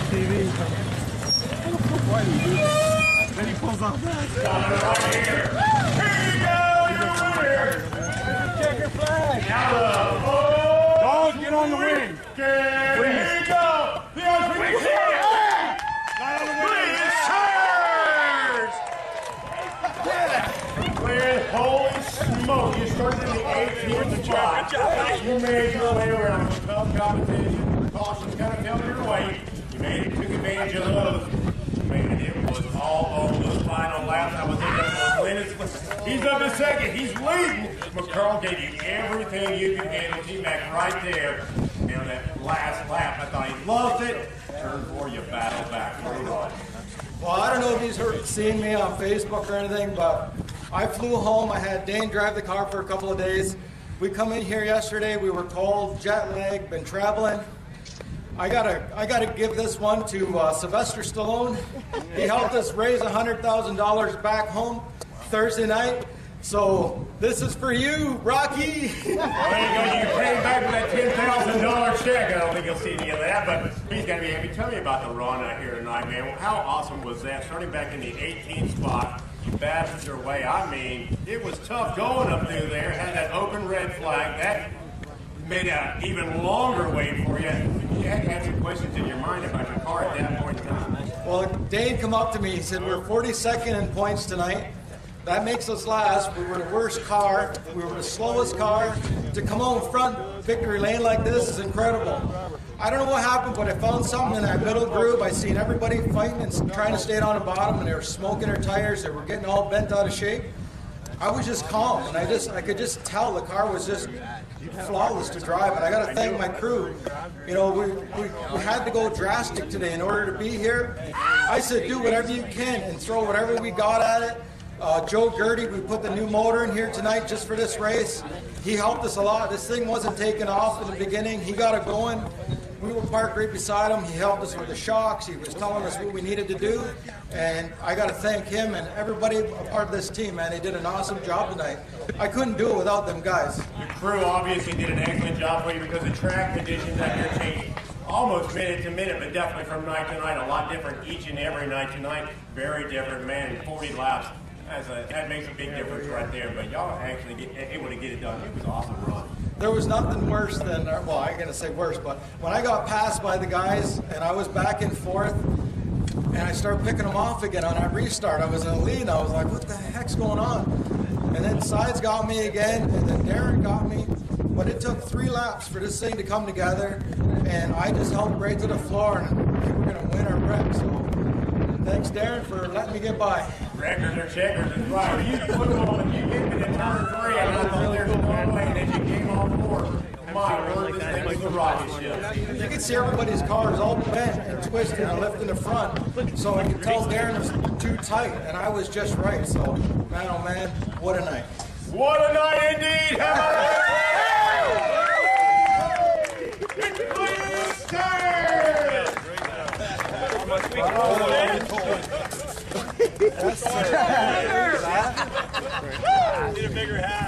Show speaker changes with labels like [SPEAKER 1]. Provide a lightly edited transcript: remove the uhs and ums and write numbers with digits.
[SPEAKER 1] TV. Why do you do that? Then he pulls off that.
[SPEAKER 2] Right here. Here you go. Here.
[SPEAKER 1] Checker flag.
[SPEAKER 2] Dog, get on the wing. Okay. Here you go. The wing. Not on the wing. Styres. Clear. Holy smoke. You started in the 18th spot. You made your way around with tough competition. Caution's kind of telling your weight. You made it, took advantage of those. Man, it was all over those final laps. I was thinking of he's up to second. He's leading. McCurl gave you everything you could handle. T-Mac right there. And on that last lap, I thought he loved it. Turn 4, you battle back.
[SPEAKER 3] Well, I don't know if he's seen me on Facebook or anything, but I flew home. I had Dane drive the car for a couple of days. We come in here yesterday. We were cold, jet lag, been traveling. I gotta give this one to Sylvester Stallone. He helped us raise $100,000 back home Thursday night. So this is for you, Rocky.
[SPEAKER 2] Well, there you go. You can pay him back with that $10,000 check. I don't think he'll see any of that, but he's got to be happy. Tell me about the run out here tonight, man. Well, how awesome was that? Starting back in the 18th spot, you battled your way. I mean, it was tough going up through there. Had that open red flag. That made an even longer wait for you. You had to have some questions in your mind about your car at that point in time.
[SPEAKER 3] Well, Dane come up to me. He said, we're 42nd in points tonight. That makes us last. We were the worst car. We were the slowest car. To come home front victory lane like this is incredible. I don't know what happened, but I found something in that middle groove. I seen everybody fighting and trying to stay down the bottom, and they were smoking their tires. They were getting all bent out of shape. I was just calm, and I could just tell the car was just flawless to drive, and I got to thank my crew. You know, we had to go drastic today in order to be here. I said, do whatever you can and throw whatever we got at it. Joe Gertie, we put the new motor in here tonight just for this race. He helped us a lot. This thing wasn't taking off in the beginning. He got it going. We were parked right beside him. He helped us with the shocks. He was telling us what we needed to do. And I got to thank him and everybody a part of this team, man. They did an awesome job tonight. I couldn't do it without them guys.
[SPEAKER 2] The crew obviously did an excellent job for you because the track conditions out here changed almost minute to minute, but definitely from night to night. A lot different each and every night to night. Very different, man. 40 laps. That makes a big difference right there. But y'all actually able to get it done. It was an awesome run.
[SPEAKER 3] There was nothing worse than, well, I'm going to say worse, but when I got passed by the guys and I was back and forth and I started picking them off again on that restart, I was in the lead and I was like, what the heck's going on? And then Sides got me again and then Darren got me. But it took 3 laps for this thing to come together and I just helped right to the floor and we were going to win our wreck. So thanks, Darren, for letting me get by.
[SPEAKER 2] Records are checkers, that's right. You put them on, you get me to turn 3, and I thought there's no way that you came on 4. My word, this thing was the rocket ship.
[SPEAKER 3] You can see everybody's cars all bent and twisted and lifting the front. So I could tell Darren was too tight, and I was just right. So, man, oh man, what a night.
[SPEAKER 2] What a night indeed! How about
[SPEAKER 1] Need a bigger hat.